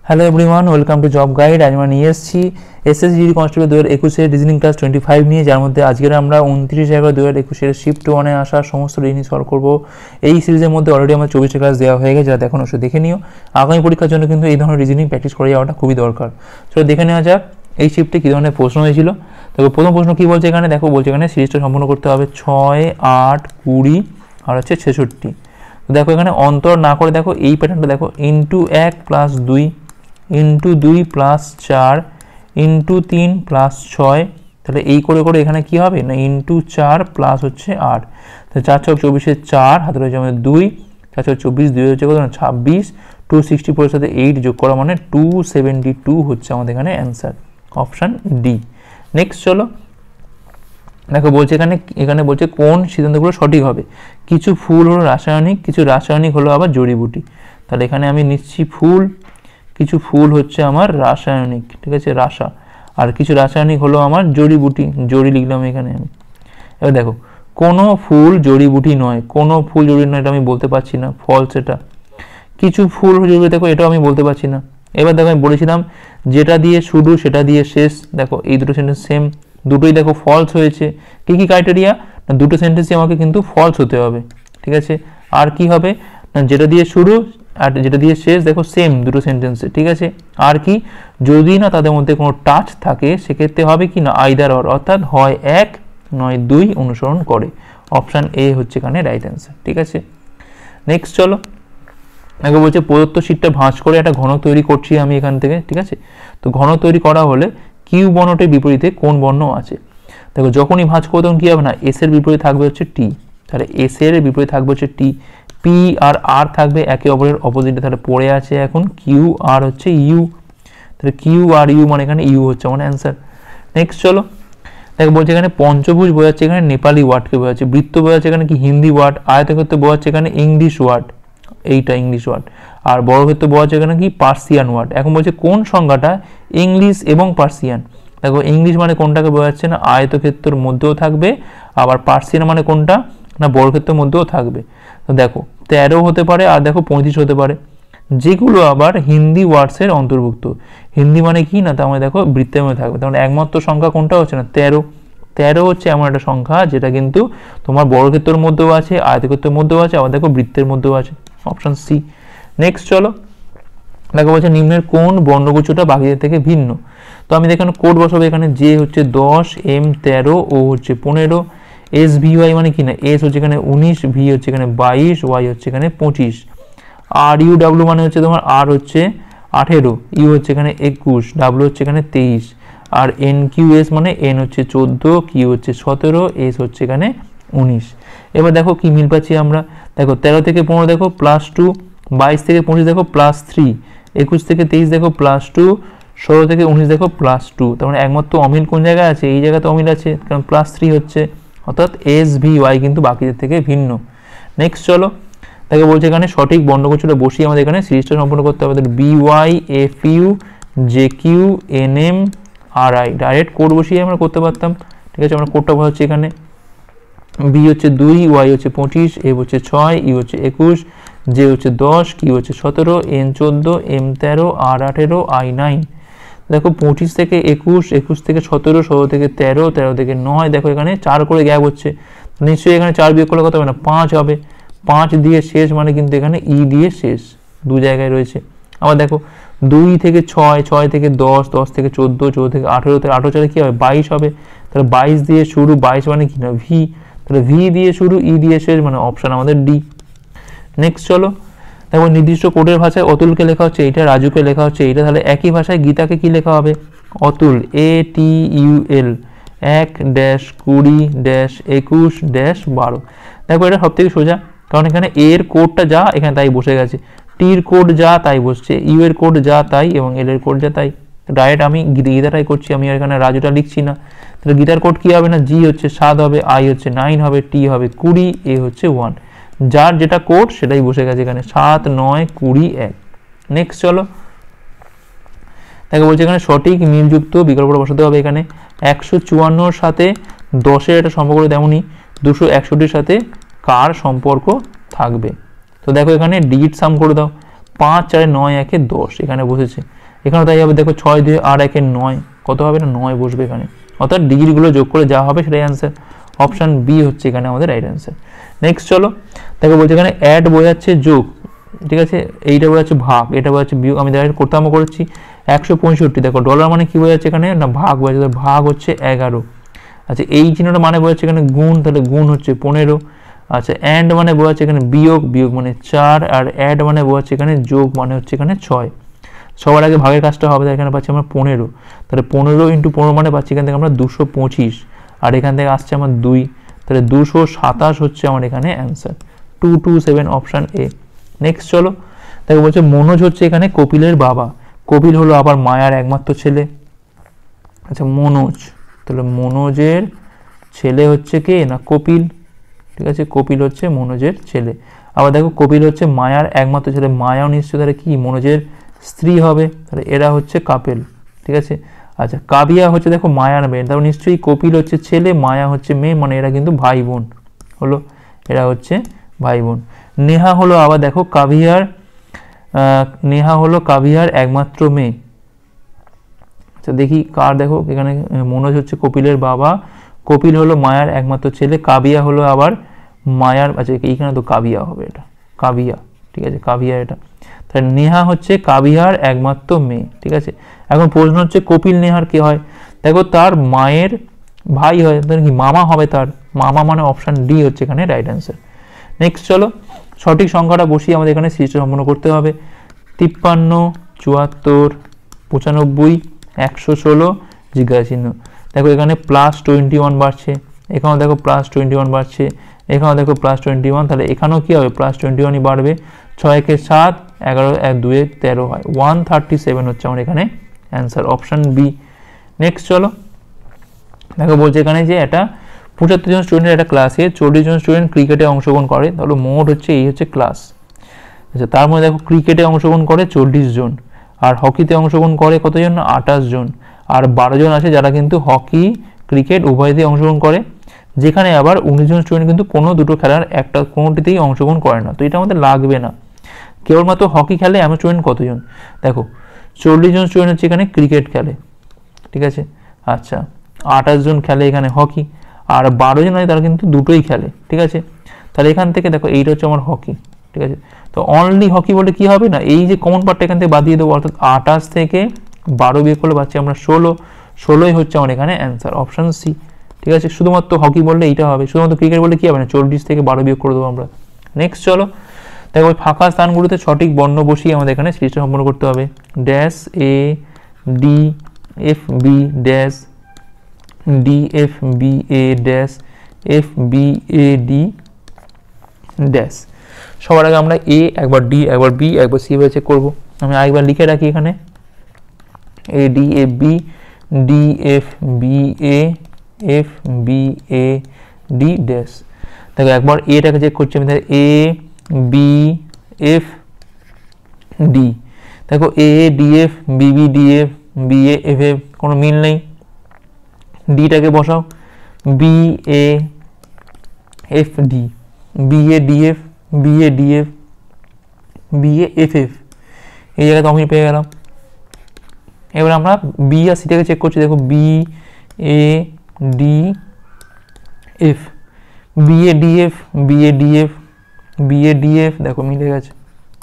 Hello everyone, welcome to job guide. আজ আমরা নিয়ে এসেছি এসএসজি কনস্টেবল 2021 রিজনিং ক্লাস 25 নিয়ে, যার মধ্যে আজকের আমরা 29/11/2021 শিফট 1-এ আসা সমস্ত রিজনিং সলভ করবো। এই সিরিজের মধ্যে অলরেডি আমার 24টা ক্লাস দেওয়া হয়ে গেছে, যারা দেখুন অবশ্যই দেখে নিও। আগামী পরীক্ষার জন্য কিন্তু এই ধরনের রিজনিং প্র্যাকটিস করে যাওয়াটা খুবই দরকার। চলো দেখে নেওয়া যাক এই শিফটে কী ধরনের প্রশ্ন হয়েছিল। দেখো প্রথম প্রশ্ন কী বলছে এখানে, দেখো বলছে এখানে সিরিজটা সম্পূর্ণ করতে হবে 6, 8, 20 আর হচ্ছে 66। তো দেখো এখানে অন্তর না করে দেখো এই প্যাটার্নটা দেখো, ইন্টু 1 + 2 ইন্টু 2 + 4 ইন্টু 3 + 6। তাহলে এই করে করে এখানে কি হবে না, ইন্টু 4 প্লাস হচ্ছে 8। তাহলে 4 × 6 = 24, 4 হাতে রয়েছে আমাদের 2, 4 × 24, 2 হচ্ছে কত না 26, 264 সাথে 8 যোগ করা মানে 272 হচ্ছে আমাদের এখানে অ্যান্সার, অপশান ডি। নেক্সট চলো দেখো বলছে এখানে বলছে কোন সিদ্ধান্তগুলো সঠিক হবে। কিছু ফুল হলো রাসায়নিক, কিছু রাসায়নিক হলো আবার জড়িবুটি। তাহলে এখানে আমি নিচ্ছি ফুল, কিছু ফুল হচ্ছে আমার রাসায়নিক, ঠিক আছে রাসা, আর কিছু রাসায়নিক হলো আমার জড়িবুটি, জড়ি লিখলাম এখানে আমি। এবার দেখো কোনো ফুল জড়িবুটি নয়, কোনো ফুল জড়ি নয়, এটা আমি বলতে পারছি না, ফলস এটা। কিছু ফুল জড়িবুটি দেখো এটাও আমি বলতে পারছি না। এবার দেখো আমি বলেছিলাম যেটা দিয়ে শুরু সেটা দিয়ে শেষ, দেখো এই দুটো সেন্টেন্স সেম, দুটোই দেখো ফলস হয়েছে। কী কী ক্রাইটেরিয়া না, দুটো সেন্টেন্সই আমাকে কিন্তু ফলস হতে হবে, ঠিক আছে। আর কি হবে না, যেটা দিয়ে শুরু আর যেটা দিয়ে শেষ দেখো সেম দুটো সেন্টেন্সে, ঠিক আছে। আর কি, যদি না তাদের মধ্যে কোনো টাচ থাকে সেক্ষেত্রে হবে কি না আইদার অর, অর্থাৎ হয় 1 নয় 2 অনুসরণ করে। অপশান এ হচ্ছে এখানে রাইট অ্যান্সার, ঠিক আছে। নেক্সট চলো দেখো বলছে প্রদত্ত শীটটা ভাঁজ করে একটা ঘন তৈরি করছি আমি এখান থেকে, ঠিক আছে। তো ঘন তৈরি করা হলে কিউ বর্ণটির বিপরীতে কোন বর্ণ আছে। দেখো যখনই ভাঁজ করবো তখন কী হবে না, এস এর বিপরীতে থাকবে হচ্ছে টি, তাহলে এস এর বিপরীতে থাকবে হচ্ছে টি, পি আর আর থাকবে একে অপরের অপোজিটে, তাহলে পড়ে আছে এখন কিউ আর হচ্ছে ইউ, তাহলে কিউ আর ইউ মানে এখানে ইউ হচ্ছে আমার অ্যান্সার। নেক্সট চলো দেখো বলছে এখানে পঞ্চভুজ বোঝাচ্ছে এখানে নেপালি ওয়ার্ডকে বোঝাচ্ছে, বৃত্ত বোঝাচ্ছে এখানে কি হিন্দি ওয়ার্ড, আয়তক্ষেত্র বোঝাচ্ছে এখানে ইংলিশ ওয়ার্ড, এইটা ইংলিশ ওয়ার্ড, আর বর্গক্ষেত্র বোঝাচ্ছে এখানে কি পার্সিয়ান ওয়ার্ড। এখন বলছে কোন সংখ্যাটা ইংলিশ এবং পার্সিয়ান। দেখো ইংলিশ মানে কোনটাকে বোঝাচ্ছে না, আয়তক্ষেত্রের মধ্যেও থাকবে, আবার পার্সিয়ান মানে কোনটা না বর্গক্ষেত্রের মধ্যেও থাকবে। তো দেখো 13 হতে পারে আর দেখো 35 হতে পারে, যেগুলো আবার হিন্দি ওয়ার্ডসের অন্তর্ভুক্ত। হিন্দি মানে কি না, তার মানে দেখো বৃত্তের মধ্যে থাকবে, তার একমাত্র সংখ্যা কোনটা হচ্ছে না 13। 13 হচ্ছে এমন একটা সংখ্যা যেটা কিন্তু তোমার বর্গক্ষেত্রের মধ্যেও আছে, আয়তক্ষেত্রের মধ্যেও আছে, আবার দেখো বৃত্তের মধ্যেও আছে, অপশান সি। নেক্সট চলো দেখো বলছে নিম্নের কোন বর্ণগুচ্ছটা বাকিদের থেকে ভিন্ন। তো আমি এখানে কোড বসাবো, এখানে যে হচ্ছে 10, এম 13, ও হচ্ছে 15, এস ভি ওয়াই মানে কি না, এস হচ্ছে এখানে 19, ভি হচ্ছে এখানে 22, ওয়াই হচ্ছে এখানে 25, আর ইউ ডাব্লিউ মানে হচ্ছে তোমার আর হচ্ছে 18, ইউ হচ্ছে এখানে 21, ডাব্লিউ হচ্ছে এখানে 23, আর এন কিউ এস মানে এন হচ্ছে 14, কিউ হচ্ছে 17, এস হচ্ছে এখানে 19। এবার দেখো কি মিল পাচ্ছি আমরা, দেখো 13 থেকে 15 দেখো +2, 22 থেকে 25 দেখো +3, 21 থেকে 23 দেখো +2, 16 থেকে 19 দেখো +2। তার মানে একমাত্র অমিল কোন জায়গায় আছে, এই জায়গাতে অমিল আছে, কারণ +3 হচ্ছে, অর্থাৎ এস ভি ওয়াই কিন্তু বাকিদের থেকে ভিন্ন। নেক্সট চলো তাকে বলছে এখানে সঠিক বর্ণগুচ্ছটা বসিয়ে আমাদের এখানে সিরিজটা সম্পূর্ণ করতে হবে। B Y F U J Q N M R I, direct code বসিয়ে আমরা করতে পারতাম, ঠিক আছে। আমরা কোডটা বসাচ্ছি এখানে, বি হচ্ছে 2, ওয়াই হচ্ছে 25, এফ হচ্ছে 6, ইউ হচ্ছে 21, জে হচ্ছে 10, কিউ হচ্ছে 17, এন 14, এম 13, আর 18, আই 9। দেখো 25 থেকে 21, 21 থেকে 17, 17 থেকে 13, 13 থেকে 9, দেখো এখানে 4 করে গ্যাপ হচ্ছে, নিশ্চয়ই এখানে 4 বিয়োগ করলে কত হবে না 5 হবে। 5 দিয়ে শেষ মানে কিন্তু এখানে ই দিয়ে শেষ, দু জায়গায় রয়েছে। আবার দেখো 2 থেকে 6, 6 থেকে 10, 10 থেকে 14, 14 থেকে 18, 18 চালে কী হবে 22 হবে। তাহলে 22 দিয়ে শুরু, 22 মানে কি না ভি, তাহলে ভি দিয়ে শুরু ই দিয়ে শেষ মানে অপশান আমাদের ডি। নেক্সট চলো দেখো নির্দিষ্ট কোডের ভাষায় অতুলকে লেখা হচ্ছে এইটা, রাজুকে লেখা হচ্ছে এইটা, তাহলে একই ভাষায় গীতাকে কি লেখা হবে, অতুল ATUL 1-20-21-12। দেখো এটা সব থেকে সোজা, কারণ এখানে এর কোডটা যা এখানে তাই বসে গেছে, টির কোড যা তাই বসছে, ইউ এর কোড যা তাই, এবং এল এর কোড যা তাই। ডাইরেক্ট আমি গীতাটাই করছি, আমি এখানে রাজুটা লিখছি না। তাহলে গীতার কোড কী হবে না, জি হচ্ছে 7 হবে, আই হচ্ছে 9 হবে, টি হবে 20, এ হচ্ছে 1। যার যেটা কোড সেটাই বসে গেছে এখানে 7, 9, 20, 1। নেক্সট চলো তাকে বলছে এখানে সঠিক মিলযুক্ত বিকল্পটা বসাতে হবে। এখানে 154 সাথে 10-এর একটা সম্পর্ক, তেমনই 261-র সাথে কার সম্পর্ক থাকবে। তো দেখো এখানে ডিজিট সাম করে দাও, 5 4 9 1 10 এখানে বসেছে, এখানে তাই হবে দেখো 6 2 8 1 9 কত হবে না 9 বসবে এখানে, অর্থাৎ ডিগ্রিগুলো যোগ করে যা হবে সেটাই অ্যান্সার। অপশান বি হচ্ছে এখানে আমাদের রাইট অ্যান্সার। নেক্সট চলো দেখো বলছে এখানে অ্যাড বোঝাচ্ছে যোগ, ঠিক আছে, এইটা বোঝাচ্ছে ভাগ, এটা বোঝাচ্ছে বিয়োগ, আমি ডাইরেক্ট করতামও করেছি। 165 দেখো ডলার মানে কি বোঝাচ্ছে এখানে না ভাগ বোঝাচ্ছে, ভাগ হচ্ছে 11। আচ্ছা এই চিহ্নটা মানে বোঝাচ্ছে এখানে গুণ, তাহলে গুণ হচ্ছে 15। আচ্ছা অ্যান্ড মানে বোঝাচ্ছে এখানে বিয়োগ, বিয়োগ মানে 4, আর অ্যাড মানে বোঝাচ্ছে এখানে যোগ মানে হচ্ছে এখানে 6। সবার আগে ভাগের কাজটা হবে, এখানে পাচ্ছি আমরা 15, তাহলে 15 × 15 মানে পাচ্ছি এখান থেকে আমরা 225, আর এখান থেকে আসছে আমার 2, তাহলে 227 হচ্ছে আমার এখানে অ্যান্সার 227 অপশান এ। নেক্সট চলো দেখো বলছে মনোজ হচ্ছে এখানে কপিলের বাবা, কপিল হলো আবার মায়ার একমাত্র ছেলে। আচ্ছা মনোজ, তাহলে মনোজের ছেলে হচ্ছে কে না কপিল, ঠিক আছে, কপিল হচ্ছে মনোজের ছেলে। আবার দেখো কপিল হচ্ছে মায়ার একমাত্র ছেলে, মায়াও নিশ্চয় তাহলে কি মনোজের স্ত্রী হবে, তাহলে এরা হচ্ছে কাপেল, ঠিক আছে। আচ্ছা কাবিয়া হচ্ছে দেখো মায়ার মেয়ে, তাহলে নিশ্চয়ই কপিল হচ্ছে ছেলে, মায়া হচ্ছে মেয়ে, মানে এরা কিন্তু ভাই বোন হলো, এরা হচ্ছে ভাই বোন। নেহা হলো আবার দেখো কাবিয়ার, নেহা হলো কাবিয়ার একমাত্র মেয়ে। আচ্ছা দেখি কার, দেখো এখানে মনোজ হচ্ছে কপিলের বাবা, কপিল হলো মায়ার একমাত্র ছেলে, কাবিয়া হলো আবার মায়ার, আচ্ছা এইখানে তো কাবিয়া হবে, এটা কাবিয়া, ঠিক আছে, কাবিয়া এটা, তাহলে নেহা হচ্ছে কাবিয়ার একমাত্র মেয়ে, ঠিক আছে। এখন প্রশ্ন হচ্ছে কপিল নেহার কে হয়, দেখো তার মায়ের ভাই হয়, তাহলে কি মামা হবে, তার মামা মানে অপশান ডি হচ্ছে এখানে রাইট অ্যান্সার। নেক্সট চলো সঠিক সংখ্যাটা বসিয়ে আমাদের এখানে সিরিজটা সম্পন্ন করতে হবে। 53 74 95 116 জিজ্ঞাসা চিহ্ন, দেখো এখানে +21 বাড়ছে, এখানেও দেখো +21 বাড়ছে, এখানেও দেখো +21, তাহলে এখানেও কি হবে +21ই বাড়বে। 6 × 7 11 1 2 13 হয়, 137 হচ্ছে আমার এখানে অ্যান্সার অপশান বি। নেক্সট চলো দেখো বলছে এখানে যে এটা 75 জন স্টুডেন্টের একটা ক্লাসে 40 জন স্টুডেন্ট ক্রিকেটে অংশগ্রহণ করে, তাহলে মোট হচ্ছে এই হচ্ছে ক্লাস। আচ্ছা তার মধ্যে দেখো ক্রিকেটে অংশগ্রহণ করে 40 জন, আর হকিতে অংশগ্রহণ করে কতজন না 28 জন, আর 12 জন আছে যারা কিন্তু হকি ক্রিকেট উভয়তেই অংশগ্রহণ করে, যেখানে আবার 19 জন স্টুডেন্ট কিন্তু কোনো দুটো খেলার একটা কোনোটিতেই অংশগ্রহণ করে না, তো এটা আমাদের লাগবে না। কেবলমাত্র হকি খেলে এমন স্টুডেন্ট কতজন, দেখো 40 জন স্টুডেন্ট হচ্ছে এখানে ক্রিকেট খেলে, ঠিক আছে। আচ্ছা 28 জন খেলে এখানে হকি, আর 12 জন আছে তারা কিন্তু দুটোই খেলে, ঠিক আছে। তাহলে এখান থেকে দেখো এইটা হচ্ছে আমার হকি, ঠিক আছে। তো অনলি হকি বলে কি হবে না, এই যে কমন পার্টটা এখান থেকে বাদ দিয়ে দেবো, অর্থাৎ 28 থেকে 12 বিয়োগ করলে পাচ্ছি আমরা 16ই হচ্ছে আমার এখানে অ্যান্সার অপশান সি, ঠিক আছে। শুধুমাত্র হকি বললে এইটা হবে, শুধুমাত্র ক্রিকেট বললে কি হবে না 40 থেকে 12 বিয়োগ করে দেবো আমরা। নেক্সট চলো দেখো ওই ফাঁকা স্থানগুলোতে সঠিক বর্ণ বসিয়ে আমাদের এখানে সিরিজটা সম্পন্ন করতে হবে। Dash A D F B dash D F B A dash F B A D dash. সবার আগে আমরা এ একবার ডি একবার বি একবার সি ভাবে চেক করবো, আমি আরেকবার লিখে রাখি এখানে A D F B D F B F B A D dash. দেখো একবার এটাকে চেক করছি আমি, এ বি এফ ডি, দেখো A D F B B D F B A F F কোনো মিল নেই, ডিটাকে বসাও B A F D B A D F B A D F B A F F, এই জায়গায় তো আমি পেয়ে গেলাম। এবার আমরা বি আর সিটাকে চেক করছি, দেখো B A D F B A D F B A D F B A D F, দেখো মিলে গেছে,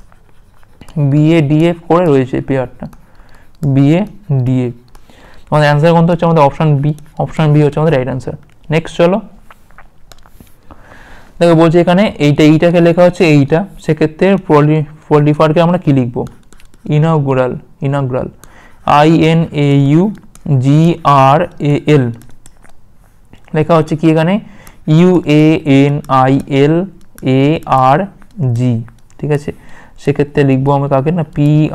বি এ ডি এফ করে রয়েছে পেয়ারটা বি এ ডি এফ। আমাদের অ্যান্সার কোনটা হচ্ছে আমাদের অপশান বি, অপশান বি হচ্ছে আমাদের রাইট অ্যান্সার। নেক্সট চলো দেখো বলছে এখানে এইটাকে লেখা হচ্ছে এইটা, সেক্ষেত্রে পলিফারকে আমরা কি লিখবো ইনগুরাল, ইনগুরাল INAUGRAL লেখা হচ্ছে কি এখানে UANILARG, ঠিক আছে। সেক্ষেত্রে লিখবো আমরা কাকে না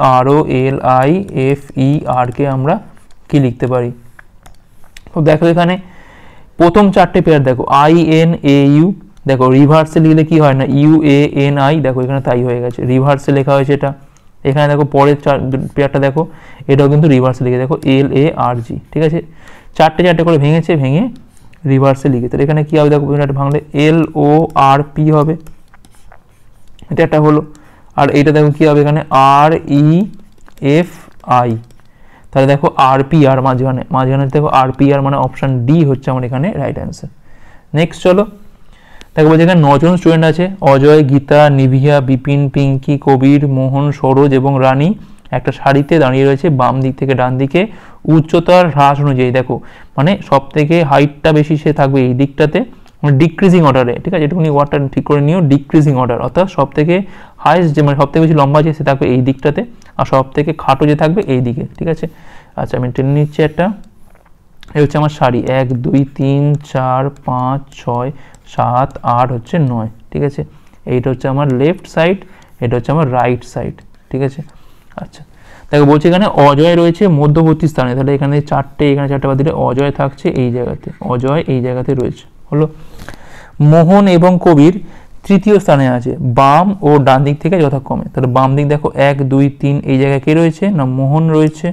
PROLIFER কে আমরা কি লিখতে পারি। তো দেখো এখানে প্রথম চারটে পেয়ার দেখো INAU, দেখো রিভার্সে লিখলে কি হয় না UANI, দেখো এখানে তাই হয়ে গেছে, রিভার্সে লেখা হয়েছে এটা। এখানে দেখো পরের পেয়ারটা দেখো এটাও কিন্তু রিভার্সে লিখে দেখো LARG, ঠিক আছে। চারটে করে ভেঙেছে, ভেঙে রিভার্সে লিখে, তাহলে এখানে কি হবে দেখো ভাঙলে LORP হবে, এটা একটা হলো। আর এইটা দেখো কি হবে এখানে আর ই এফ আই, তাহলে দেখো আরপিআর মাঝখানে দেখো আরপিআর মানে অপশান ডি হচ্ছে আমার এখানে রাইট অ্যান্সার। নেক্সট চলো দেখো বলছে এখানে 9 জন স্টুডেন্ট আছে, অজয়, গীতা, নিভিয়া, বিপিন, পিঙ্কি, কবির, মোহন, সরোজ এবং রানী একটা সারিতে দাঁড়িয়ে রয়েছে বাম দিক থেকে ডান দিকে উচ্চতার হ্রাস অনুযায়ী। দেখো মানে সব থেকে হাইটটা বেশি সে থাকবে এই দিকটাতে, মানে ডিক্রিজিং অর্ডারে, ঠিক আছে, এটুকুনি ওয়ার্ডটা ঠিক করে নিও, ডিক্রিজিং অর্ডার, অর্থাৎ সব থেকে হাইস্ট যে মানে সব থেকে বেশি লম্বা আছে সে থাকবে এই দিকটাতে, আর সব থেকে খাটো যে থাকবে এই দিকে, ঠিক আছে। আচ্ছা আমি টেনে নিচ্ছি একটা, এই হচ্ছে আমার সারি 1 2 3 4 5 6 7 8 হচ্ছে 9, ঠিক আছে। এইটা হচ্ছে আমার লেফট সাইড, এটা হচ্ছে আমার রাইট সাইড, ঠিক আছে। আচ্ছা দেখো বলছে এখানে অজয় রয়েছে মধ্যবর্তী স্থানে, তাহলে এখানে চারটে বাদ দিলে অজয় থাকছে এই জায়গাতে, অজয় এই জায়গাতে রয়েছে হলো। মোহন এবং কবির তৃতীয় স্থানে আছে বাম ও ডান দিক থেকে যথাক্রমে, তাহলে বাম দিক দেখো 1 2 3 এই জায়গায় কে রয়েছে না মোহন রয়েছে,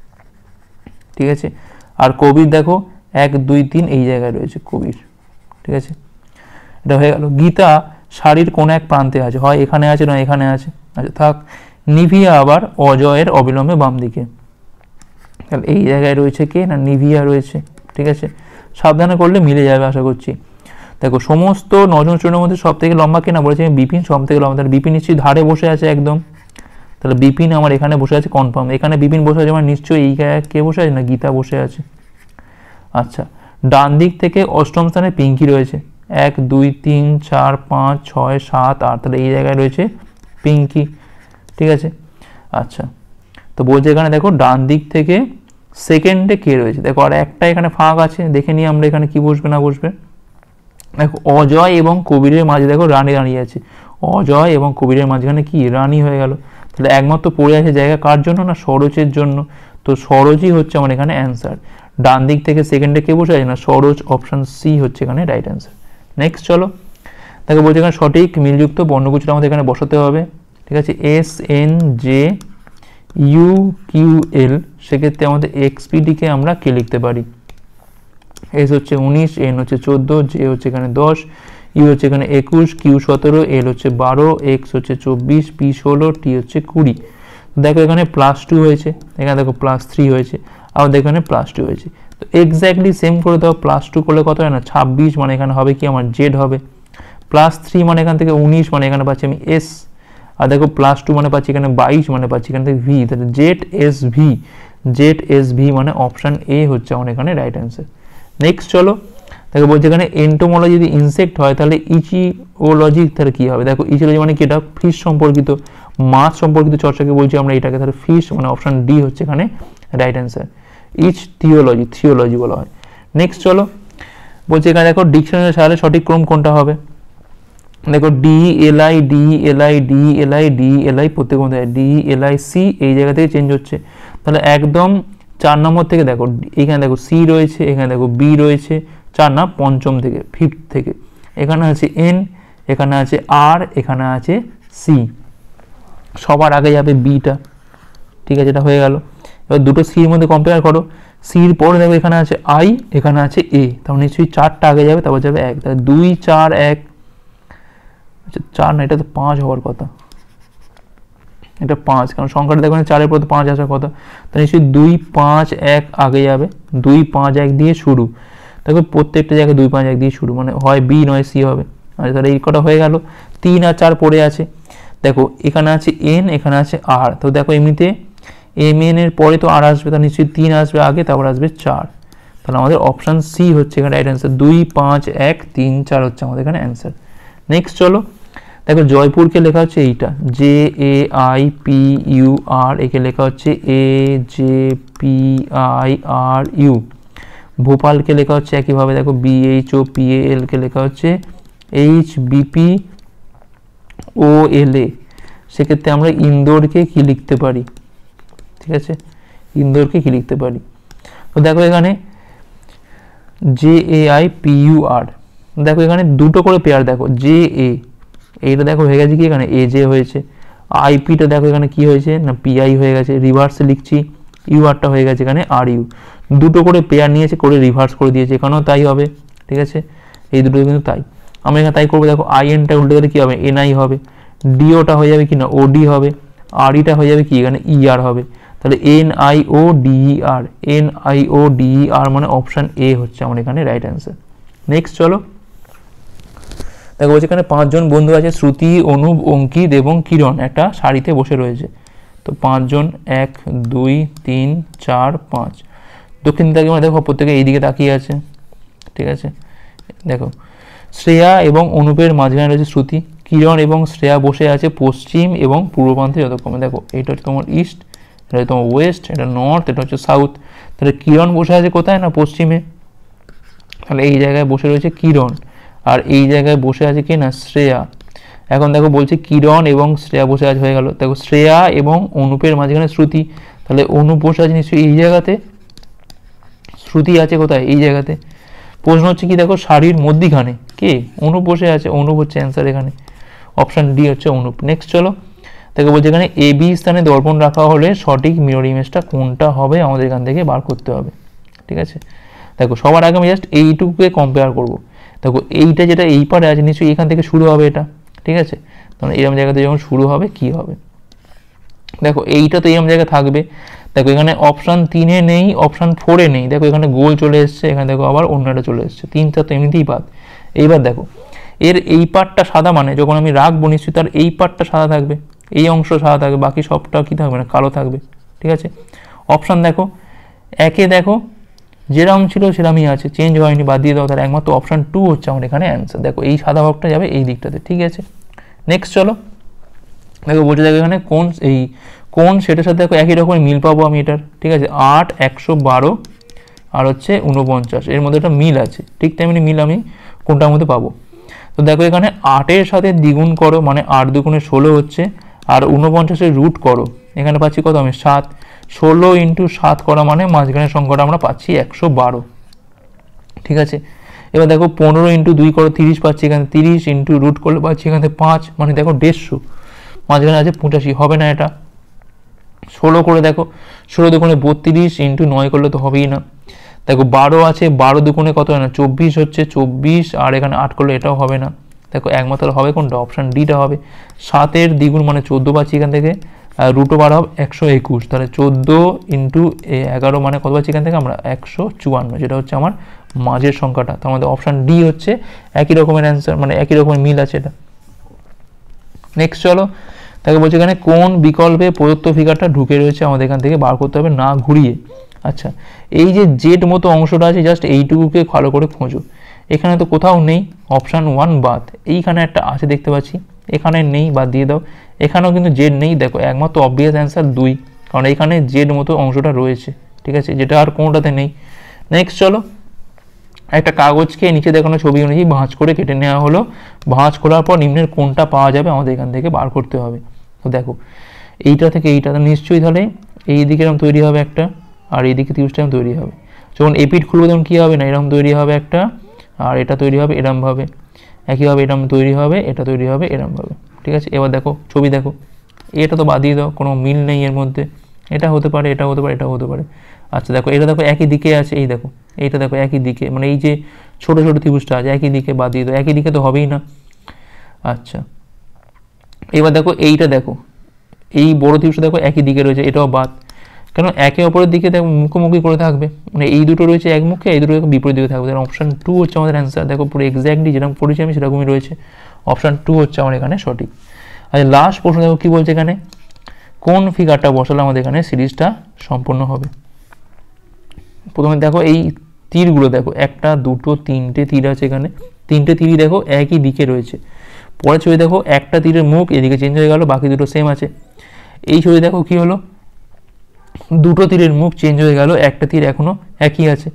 ঠিক আছে। আর কবির দেখো 1 2 3 এই জায়গায় রয়েছে কবির, ঠিক আছে। এটা হয়ে গেল। গীতা শাড়ির কোন এক প্রান্তে আছে, হয় এখানে আছে না এখানে আছে, আচ্ছা থাক। নিভিয়া আবার অজয়ের অবিলম্বে বাম দিকে, তাহলে এই জায়গায় রয়েছে কে না নিভিয়া রয়েছে, ঠিক আছে। সাবধানে করলে মিলে যাবে আশা করছি। দেখো সমস্ত 9 জন স্টুডেন্টের মধ্যে সব থেকে লম্বা কে না বলেছে আমি বিপিন, সব থেকে লম্বা, তাহলে বিপিন নিশ্চয়ই ধারে বসে আছে একদম, তাহলে বিপিন আমার এখানে বসে আছে কনফার্ম, এখানে বিপিন বসে আছে মানে নিশ্চয়ই এই জায়গায় কে বসে আছে না গীতা বসে আছে। আচ্ছা ডান দিক থেকে অষ্টম স্থানে পিঙ্কি রয়েছে 1 2 3 4 5 6 7 8, তাহলে এই জায়গায় রয়েছে পিঙ্কি, ঠিক আছে। আচ্ছা তো বলছে এখানে দেখো ডান দিক থেকে সেকেন্ডে কে রয়েছে, দেখো আর একটা এখানে ফাঁক আছে, দেখে নিই আমরা এখানে কি বসবে না বসবে। দেখো অজয় এবং কবিরের মাঝে দেখো রানী দাঁড়িয়ে আছে, অজয় এবং কবিরের মাঝখানে কি রানী হয়ে গেল, তাহলে একমাত্র পড়ে আছে জায়গা কার জন্য না সরোজের জন্য, তো সরোজই হচ্ছে আমার এখানে অ্যান্সার। ডান দিক থেকে সেকেন্ডে কে বসে আছে না সরোজ, অপশন সি হচ্ছে এখানে রাইট অ্যান্সার। নেক্সট চলো দেখো বলছে এখানে সঠিক মিলযুক্ত বর্ণগুচ্ছটা আমাদের এখানে বসাতে হবে, ঠিক আছে। S N J U Q L, সেক্ষেত্রে আমাদের এক্সপিডিকে আমরা কে লিখতে পারি, এস হচ্ছে 19, এন হচ্ছে 14, জে হচ্ছে এখানে 10, ইউ হচ্ছে এখানে 21, কিউ 17, এল হচ্ছে 12, এক্স হচ্ছে 24, পি 16, টি হচ্ছে 20। দেখো এখানে +2 হয়েছে, এখানে দেখো +3 হয়েছে, আবার দেখো এখানে +2 হয়েছে, তো এক্স্যাক্টলি সেম করে দাও। +2 করলে কত হয় না 26, মানে এখানে হবে কি আমার জেড হবে, +3 মানে এখান থেকে 19, মানে এখানে পাচ্ছি আমি এস, আর দেখো +2 মানে পাচ্ছি এখানে 22, মানে পাচ্ছি এখান থেকে ভি, তাহলে জেড এস ভি মানে অপশান এ হচ্ছে আমার এখানে রাইট অ্যান্সার। নেক্সট চলো দেখো বলছে এখানে এন্টোমোলজি যদি ইনসেক্ট হয় তাহলে ইচিওলজি তাহলে কী হবে, দেখো ইচিওলজি মানে কি, এটা ফিশ সম্পর্কিত মাছ সম্পর্কিত চর্চাকে বলছি আমরা এটাকে, তাহলে ফিশ মানে অপশান ডি হচ্ছে এখানে রাইট অ্যান্সার। থিওলজি বলা হয়। নেক্সট চলো বলছে এখানে দেখো ডিকশনারি সাহায্যে সঠিক ক্রম কোনটা হবে, দেখো ডি এল আই প্রত্যেক মধ্যে ডি এল আই সি এই জায়গা থেকে চেঞ্জ হচ্ছে, তাহলে একদম 4 নম্বর থেকে দেখো এখানে দেখো সি রয়েছে, এখানে দেখো বি রয়েছে, 4 না পঞ্চম থেকে 5th থেকে, এখানে আছে এন, এখানে আছে আর, এখানে আছে সি, সবার আগে যাবে বিটা, ঠিক আছে, এটা হয়ে গেল। এবার দুটো সির মধ্যে কম্পেয়ার করো, সির পরে দেখো এখানে আছে আই, এখানে আছে এ, তাহলে নিশ্চয়ই 4টা আগে যাবে, তারপর যাবে 1, তাহলে 2 4 1, আচ্ছা 4 না এটা তো 5 হওয়ার কথা, এটা 5, কারণ সংখ্যাটা দেখো 4-এর পর তো 5 আসার কথা, তাহলে নিশ্চয়ই 2 5 1 আগে যাবে, 2 5 1 দিয়ে শুরু, দেখো প্রত্যেকটা জায়গায় 2 5 1 দিয়ে শুরু, মানে হয় বি নয় সি হবে। আচ্ছা তাহলে এই কটা হয়ে গেল, 3 আর 4 পড়ে আছে, দেখো এখানে আছে এন, এখানে আছে আর, তো দেখো এমনিতে এম এন এর পরে তো আর আসবে, তাহলে নিশ্চয়ই 3 আসবে আগে, তারপর আসবে 4, তাহলে আমাদের অপশান সি হচ্ছে এখানে রাইট অ্যান্সার, 2 5 1 3 4 হচ্ছে আমাদের এখানে অ্যান্সার। নেক্সট চলো দেখো জয়পুরকে লেখা হচ্ছে এইটা J A I P U R, একে লেখা হচ্ছে A J P I R U. ভোপালকে লেখা হচ্ছে একইভাবে, দেখো B H O P A L কে লেখা হচ্ছে এইচ বিপি ও এল এ, সেক্ষেত্রে আমরা ইন্দোরকে কি লিখতে পারি, ঠিক আছে, ইন্দোরকে কি লিখতে পারি, তো দেখো এখানে J A I P U R, দেখো এখানে দুটো করে পেয়ার, দেখো জে এ এইটা দেখো হয়ে গেছে কি এখানে এ জে হয়েছে, আইপিটা দেখো এখানে কি হয়েছে না পিআই হয়ে গেছে, রিভার্সে লিখছি, ইউ আরটা হয়ে গেছে এখানে আর ইউ, দুটো করে পেয়ার নিয়েছে করে রিভার্স করে দিয়েছে, এখানেও তাই হবে, ঠিক আছে, এই দুটো কিন্তু তাই, আমরা এখানে তাই করবো। দেখো আই এনটা উল্টে গেলে কী হবে এনআই হবে, ডিওটা হয়ে যাবে কি না ওডি হবে, আর ইটা হয়ে যাবে কি এখানে ইআর হবে, তাহলে NIODER, NIODER মানে অপশান এ হচ্ছে আমার এখানে রাইট অ্যান্সার। নেক্সট চলো দেখো বলছে এখানে 5 জন বন্ধু আছে, শ্রুতি, অনুপ, অঙ্কিত এবং কিরণ একটা সারিতে বসে রয়েছে। তো 5 জন 1 2 3 4 5 দক্ষিণ দিকে মানে দেখো প্রত্যেকে এইদিকে তাকিয়ে আছে, ঠিক আছে। দেখো শ্রেয়া এবং অনুপের মাঝখানে রয়েছে শ্রুতি, কিরণ এবং শ্রেয়া বসে আছে পশ্চিম এবং পূর্ব প্রান্তে যতক্ষণে। দেখো এটা হচ্ছে তোমার ইস্ট, এটা হচ্ছে তোমার ওয়েস্ট, এটা নর্থ, এটা হচ্ছে সাউথ। তাহলে কিরণ বসে আছে কোথায় না পশ্চিমে, তাহলে এই জায়গায় বসে রয়েছে কিরণ, আর এই জায়গায় বসে আছে কি না শ্রেয়া। এখন দেখো বলছে কিরণ এবং শ্রেয়া বসে আছে হয়ে গেল। দেখো শ্রেয়া এবং অনুপের মাঝখানে শ্রুতি, তাহলে অনুপ বসে আছে নিশ্চয়ই এই জায়গাতে, শ্রুতি আছে কোথায় এই জায়গাতে। প্রশ্ন হচ্ছে কি দেখো শাড়ির মধ্যিখানে কে অনুপ বসে আছে, অনুপ হচ্ছে অ্যান্সার এখানে, অপশান ডি হচ্ছে অনুপ। নেক্সট চলো দেখো বলছে এখানে এ বি স্থানে দর্পণ রাখা হলে সঠিক মিরর ইমেজটা কোনটা হবে আমাদের এখান থেকে বার করতে হবে, ঠিক আছে। দেখো সবার আগে আমি জাস্ট এইটুকুকে কম্পেয়ার করবো। দেখো এইটা যেটা এই পারে আছে নিশ্চয়ই এখান থেকে শুরু হবে এটা, ঠিক আছে। তাহলে এরকম জায়গাতে যখন শুরু হবে কি হবে, দেখো এইটা তো এরকম জায়গায় থাকবে। দেখো এখানে অপশান 3-এ নেই, অপশান 4-এ নেই, দেখো এখানে গোল চলে এসছে, এখানে দেখো আবার অন্য একটা চলে এসছে, 3টা তো এমনিতেই বাদ। এইবার দেখো এর এই পার্টটা সাদা মানে যখন আমি রাখবো নিশ্চয়ই তার এই পার্টটা সাদা থাকবে, এই অংশ সাদা থাকবে, বাকি সবটা কি থাকবে না কালো থাকবে, ঠিক আছে। অপশান দেখো একে দেখো যেরকম ছিল সেরকমই আছে, চেঞ্জ হয়নি, বাদ দিয়ে দাও, তার একমাত্র অপশান 2 হচ্ছে আমার এখানে অ্যান্সার। দেখো এই সাদা ভাগটা যাবে এই দিকটাতে, ঠিক আছে। নেক্সট চলো দেখো বলছে দেখো এখানে কোন সেটার সাথে দেখো একই রকমের মিল পাবো আমি এটার, ঠিক আছে। 8 112 আর হচ্ছে 49 এর মধ্যে একটা মিল আছে, ঠিক তেমনি মিল আমি কোনটার মধ্যে পাবো। তো দেখো এখানে 8-এর সাথে দ্বিগুণ করো মানে 8 দুগুণে 16 হচ্ছে, আর 49-এর রুট করো, এখানে পাচ্ছি কত আমি 7, 16 × 7 করা মানে মাঝখানের সংখ্যাটা আমরা পাচ্ছি 112, ঠিক আছে। এবার দেখো 15 × 2 করো 30 পাচ্ছি এখানে, 30 × রুট করলে পাচ্ছি এখানে 5 মানে দেখো 150, মাঝখানে আছে 85, হবে না এটা। 16 করে দেখো 16 দুগুণে 32 × 9 করলে তো হবেই না। দেখো 12 আছে, 12 দুগুণে কত হয় না 24 হচ্ছে, 24 আর এখানে 8 করলে এটাও হবে না। দেখো একমাত্র হবে কোনটা, অপশান ডিটা হবে। 7-এর দ্বিগুণ মানে 14 পাচ্ছি এখান থেকে, রুটও বার হবে 121, তাহলে 14 × 11 মানে কত পাচ্ছি এখান থেকে আমরা 154, যেটা হচ্ছে আমার মাঝের সংখ্যাটা। তো আমাদের অপশান ডি হচ্ছে একই রকমের অ্যান্সার, মানে একই রকমের মিল আছে এটা। নেক্সট চলো তাকে বলছে এখানে কোন বিকল্পে প্রদত্ত ফিগারটা ঢুকে রয়েছে আমাদের এখান থেকে বার করতে হবে না ঘুরিয়ে। আচ্ছা এই যে জেড মতো অংশটা আছে জাস্ট এইটুকুকে ভালো করে খোঁজো, এখানে তো কোথাও নেই, অপশান 1 বাদ, এইখানে একটা আছে দেখতে পাচ্ছি, এখানে নেই, বাদ দিয়ে দাও। এখানেও কিন্তু জেড নেই, দেখো একমাত্র অবভিয়াস অ্যান্সার 2, কারণ এখানে জেড মতো অংশটা রয়েছে, ঠিক আছে, যেটা আর কোনোটাতে নেই। নেক্সট চলো একটা কাগজকে নিচে দেখানো ছবি অনুযায়ী ভাঁজ করে কেটে নেওয়া হলো, ভাঁজ করার পর নিম্নের কোনটা পাওয়া যাবে আমাদের এখান থেকে বার করতে হবে। তো দেখো এইটা থেকে এইটা নিশ্চয়ই তাহলে এই দিকে এরকম তৈরি হবে একটা, আর এইদিকে 30টা এরকম তৈরি হবে। যখন এপিট খুলবো তখন কী হবে না এরকম তৈরি হবে একটা, আর এটা তৈরি হবে এরমভাবে, একইভাবে এরম তৈরি হবে, এটা তৈরি হবে এরমভাবে, ঠিক আছে। এবার দেখো ছবি দেখো, এটা তো বাদ দিয়ে দাও, কোনো মিল নেই এর মধ্যে, এটা হতে পারে, এটা হতে পারে, এটা হতে পারে। আচ্ছা দেখো এটা দেখো একই দিকে আছে, এই দেখো এইটা দেখো একই দিকে, মানে এই যে ছোটো ছোটো ত্রিভুজটা আছে একই দিকে, বাদ দিয়ে দাও, একই দিকে তো হবেই না। আচ্ছা এবার দেখো এইটা দেখো, এই বড় ত্রিভুজটা দেখো একই দিকে রয়েছে, এটাও বাদ, কেন একে অপরের দিকে দেখো মুখোমুখি করে থাকবে, মানে এই দুটো রয়েছে এক মুখে, এই দুটো বিপরীত দিকে থাকবে, অপশান 2 হচ্ছে আমাদের অ্যান্সার। দেখো পুরো এক্স্যাক্টলি যেরকম পড়েছি আমি সেরকমই রয়েছে, অপশান 2 হচ্ছে আমার এখানে সঠিক। আচ্ছা লাস্ট প্রশ্ন দেখো কী বলছে এখানে, কোন ফিগারটা বসালে আমাদের এখানে সিরিজটা সম্পূর্ণ হবে। প্রথমে দেখো এই তীরগুলো দেখো, 1 2 3টে তীর আছে এখানে, 3টে তীরই দেখো একই দিকে রয়েছে। পরের ছবি দেখো একটা তীরের মুখ এদিকে চেঞ্জ হয়ে গেল, বাকি দুটো সেম আছে। এই ছবি দেখো কি হলো, দুটো তীরের মুখ চেঞ্জ হয়ে গেল, একটা তীর এখনো একই আছে।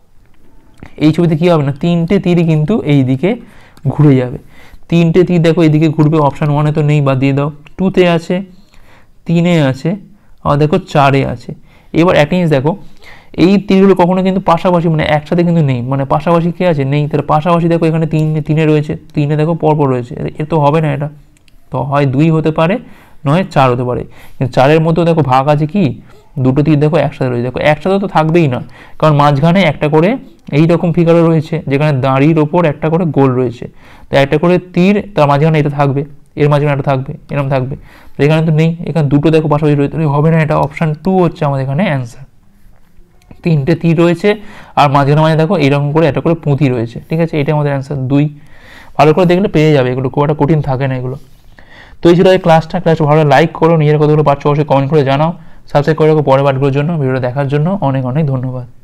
এই ছবিতে কি হবে না 3টে তীরই কিন্তু এই দিকে ঘুরে যাবে, 3টে তীর দেখো এইদিকে ঘুরবে, অপশান 1-এ তো নেই, বাদ দিয়ে দাও। 2-তে আছে, 3-এ আছে, আর দেখো 4-এ আছে। এবার একটা জিনিস দেখো, এই তীরগুলো কখনো কিন্তু পাশাপাশি মানে একসাথে কিন্তু নেই, মানে পাশাপাশি কে আছে নেই, তাহলে পাশাপাশি দেখো এখানে 3-এ রয়েছে, 3-এ দেখো পরপর রয়েছে, এর তো হবে না এটা, তো হয় 2 হতে পারে নয় 4 হতে পারে, কিন্তু 4-এর মধ্যেও দেখো ভাগ আছে কি, দুটো তীর দেখো একসাথে রয়েছে, দেখো একসাথে তো থাকবেই না, কারণ মাঝখানে একটা করে এই রকম ফিগারও রয়েছে যেখানে দাঁড়ির ওপর একটা করে গোল রয়েছে, তো একটা করে তীর তার মাঝখানে এটা থাকবে, এর মাঝখানে একটা থাকবে, এরকম থাকবে। তো এখানে তো নেই, এখানে দুটো দেখো পাশাপাশি রয়েছে, হবে না। এটা অপশান 2 হচ্ছে আমাদের এখানে অ্যান্সার। 3টে তীর রয়েছে আর মাঝখানে মাঝে দেখো এরকম করে একটা করে পুঁতি রয়েছে, ঠিক আছে। এটা আমাদের অ্যান্সার 2। ভালো করে দেখলে পেয়ে যাবে, এগুলো খুব একটা কঠিন থাকে না এগুলো। তো এই ছিল এই ক্লাসটা ভালো লাইক করো, নিজের কতগুলো পারছো অবশ্যই কমেন্ট করে জানাও, সাবস্ক্রাইব করে রাখো পরের পার্টগুলোর জন্য। ভিডিওটা দেখার জন্য অনেক অনেক ধন্যবাদ।